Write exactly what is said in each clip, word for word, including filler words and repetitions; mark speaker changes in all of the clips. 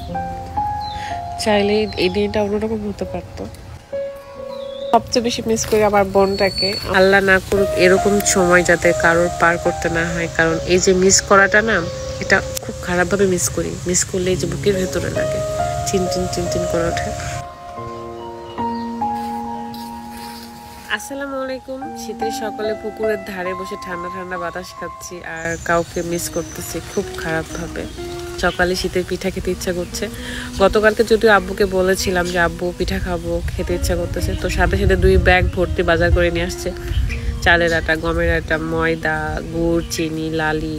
Speaker 1: চাইলে এই দিনটা অন্যরকম হতে পারতো। সবচেয়ে বেশি মিস করি আমার বোনটাকে। আল্লাহ না করুক এরকম সময় যাতে কারোর পার করতে না হয়, কারণ এই যে মিস করাটা না, এটা খুব খারাপভাবে মিস করি। মিস করলে এই যে বুকের ভেতরে লাগে, চিন চিন চিন চিন করে ওঠে। আসসালামু আলাইকুম। শীতের সকালে পুকুরের ধারে বসে ঠান্ডা ঠান্ডা বাতাস খাচ্ছি আর কাউকে মিস করতেছি খুব খারাপ ভাবে। সকালে শীতের পিঠা খেতে ইচ্ছা করছে। গতকালকে যদিও আব্বুকে বলেছিলাম যে আব্বু পিঠা খাবো, খেতে ইচ্ছা করতেছে, তো সাথে সাথে দুই ব্যাগ ভর্তি বাজার করে নিয়ে আসছে। চালের আটা, গমের আটা, ময়দা, গুড়, চিনি, লালি,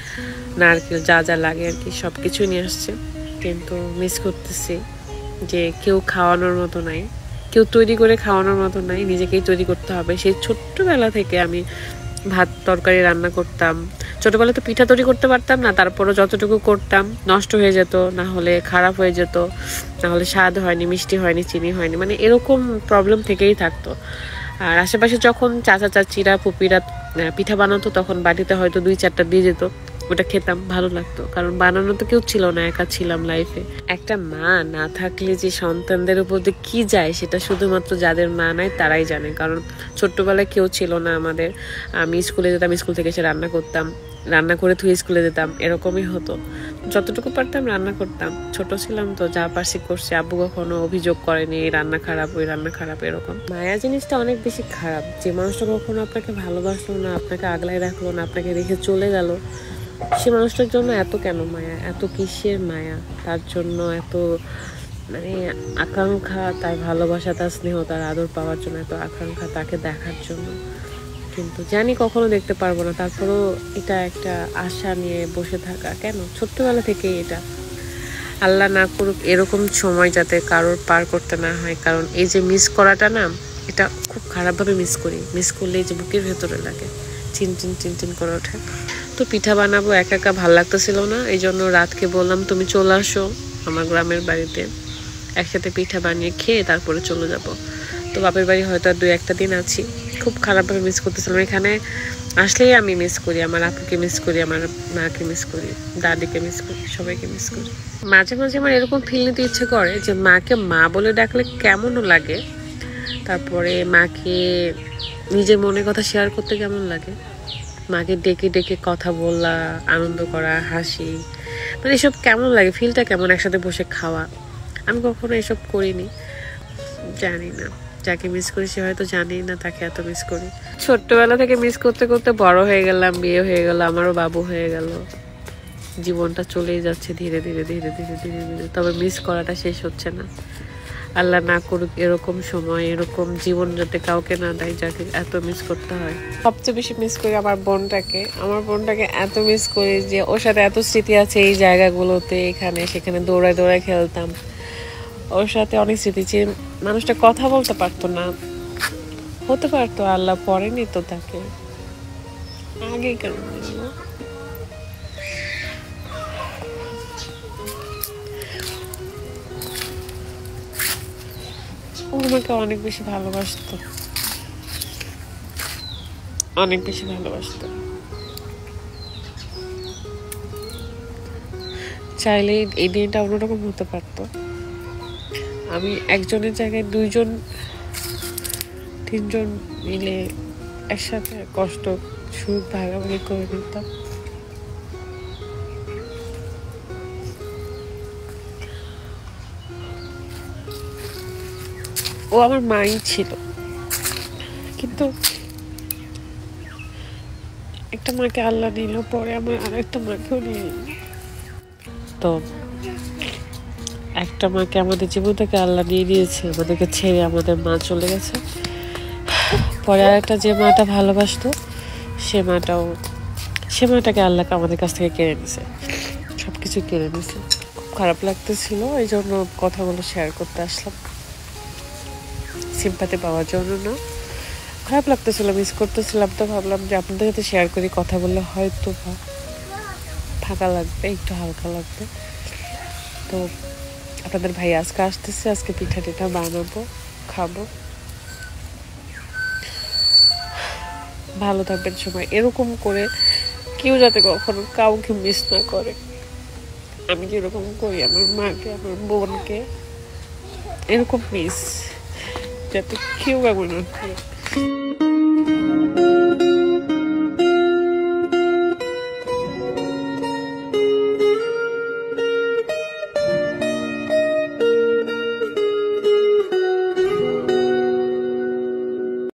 Speaker 1: নারকেল, যা যা লাগে আর কি সব কিছুই নিয়ে আসছে। কিন্তু মিস করতেছি যে কেউ খাওয়ানোর মতো নাই, কেউ তৈরি করে খাওয়ানোর মতো নাই, নিজেকেই তৈরি করতে হবে। সেই ছোট্টবেলা থেকে আমি ভাত তরকারি রান্না করতাম। ছোটবেলা তো পিঠা তৈরি করতে পারতাম না, তারপরও যতটুকু করতাম নষ্ট হয়ে যেত, না হলে খারাপ হয়ে যেত, না হলে স্বাদ হয়নি, মিষ্টি হয়নি, চিনি হয়নি, মানে এরকম প্রবলেম থেকেই থাকতো। আর আশেপাশে যখন চাচা চাচিরা পুপিরা পিঠা বানাতো তখন বাড়িতে হয়তো দুই চারটা দিয়ে যেত, ওটা খেতাম, ভালো লাগতো। কারণ বানানো তো কেউ ছিল না, একা ছিলাম লাইফে। একটা মা না থাকলে যে সন্তানদের উপর দিয়ে কি যায় সেটা শুধুমাত্র যাদের মা নাই তারাই জানে। কারণ ছোট্টবেলায় কেউ ছিল না আমাদের। আমি স্কুলে যেতাম, স্কুল থেকে এসে রান্না করতাম, রান্না করে থুয়ে স্কুলে যেতাম, এরকমই হতো। যতটুকু পারতাম রান্না করতাম, ছোট ছিলাম তো যা পারছি করছি। আব্বু কখনো অভিযোগ করেনি এই রান্না খারাপ, ওই রান্না খারাপ, এরকম। মায়া জিনিসটা অনেক বেশি খারাপ। যে মানুষটা কখনো আপনাকে ভালোবাসলো না, আপনাকে আগলায় রাখলো না, আপনাকে রেখে চলে গেল, সে মানুষটার জন্য এত কেন মায়া, এত কিসের মায়া, তার জন্য এত মানে আকাঙ্ক্ষা, তার ভালোবাসা, তার স্নেহ, তার আদর পাওয়ার জন্য এত আকাঙ্ক্ষা, তাকে দেখার জন্য। কিন্তু জানি কখনো দেখতে পারবো না, তারপরেও এটা একটা আশা নিয়ে বসে থাকা। কেন? ছোট্টবেলা থেকেই এটা। আল্লাহ না করুক এরকম সময় যাতে কারোর পার করতে না হয়, কারণ এই যে মিস করাটা না, এটা খুব খারাপভাবে মিস করি। মিস করলে এই যে বুকের ভেতরে লাগে, চিন চিন চিন চিন করে ওঠে। তো পিঠা বানাবো, একা একা ভাল লাগতেছিল না, এই জন্য রাতকে বললাম তুমি চলে আসো আমার গ্রামের বাড়িতে, একসাথে পিঠা বানিয়ে খেয়ে তারপরে চলে যাব। তো বাপের বাড়ি হয়তো আর দুই একটা দিন আছি। খুব খারাপভাবে মিস করতেছিলাম। এখানে আসলেই আমি মিস করি, আমার আপুকে মিস করি, আমার মাকে মিস করি, দাদিকে মিস করি, সবাইকে মিস করি। মাঝে মাঝে আমার এরকম ফিল নিতে ইচ্ছে করে যে মাকে মা বলে ডাকলে কেমনও লাগে, তারপরে মাকে নিজের মনের কথা শেয়ার করতে কেমন লাগে, মাকে ডেকে ডেকে কথা বলা, আনন্দ করা, হাসি, মানে এসব কেমন লাগে, ফিলটা কেমন, একসাথে বসে খাওয়া। আমি কখনো এসব করিনি, জানি না। যাকে মিস করি সে হয়তো জানি না তাকে এত মিস করি। ছোট্টবেলা থেকে মিস করতে করতে বড় হয়ে গেলাম, বিয়ে হয়ে গেল, আমারও বাবু হয়ে গেল, জীবনটা চলেই যাচ্ছে ধীরে ধীরে ধীরে ধীরে ধীরে ধীরে। তবে মিস করাটা শেষ হচ্ছে না। আল্লাহ না করুক এরকম সময়, এরকম জীবন যাতে কাউকে না দেয় যাকে এত মিস করতে হয়। সবচেয়ে বেশি মিস করি আমার বোনটাকে। আমার বোনটাকে এত মিস করি যে ওর সাথে এত স্মৃতি আছে এই জায়গাগুলোতে, এখানে সেখানে দৌড়ায় দৌড়ায় খেলতাম। ওর সাথে অনেক স্মৃতি। যে মানুষটা কথা বলতে পারতো না, হতে পারতো আল্লাহ পড়েনি তো তাকে, আগে কেন বলবো। ও আমাকে অনেক বেশি ভালোবাসতো, অনেক বেশি ভালোবাসতো। চাইলে এই দিনটা অন্যরকম হতে পারতো। আমি একজনের জায়গায় দুইজন তিনজন মিলে একসাথে কষ্ট সুখ ভাগাভাগি করে নিতাম। ও আমার মাই ছিল, কিন্তু একটা মাকে আল্লাহ নিল, পরে আমার আর একটা মাকেও নিয়ে নিল। তো একটা মাকে আমাদের জীবন থেকে আল্লাহ নিয়ে নিয়েছে, আমাদেরকে ছেড়ে আমাদের মা চলে গেছে। পরে আর একটা যে মাটা ভালোবাসতো সে মাটাও, সে মাটাকে আল্লাহকে আমাদের কাছ থেকে কেড়ে নিছে, সব কিছু কেড়ে নিছে। খুব খারাপ লাগতেছিল, এই জন্য কথাগুলো শেয়ার করতে আসলাম, সিম্পাতি পাওয়ার জন্য না। খারাপ লাগতেছিল, মিস করতেছিলাম, তো ভাবলাম যে আপনাদের সাথে শেয়ার করি, কথা বললে হয়তো ফাঁকা লাগবে, একটু হালকা লাগবে। তো আপনাদের ভাই আজকে আসতেছে, আজকে পিঠা টিঠা বানাবো, খাবো। ভালো থাকবেন সবাই। এরকম করে কেউ যাতে কখনো কাউকে মিস না করে। আমি যেরকম করি আমার মাকে আমার বোনকে, এরকম মিস যাতে কেউ এমন না করে।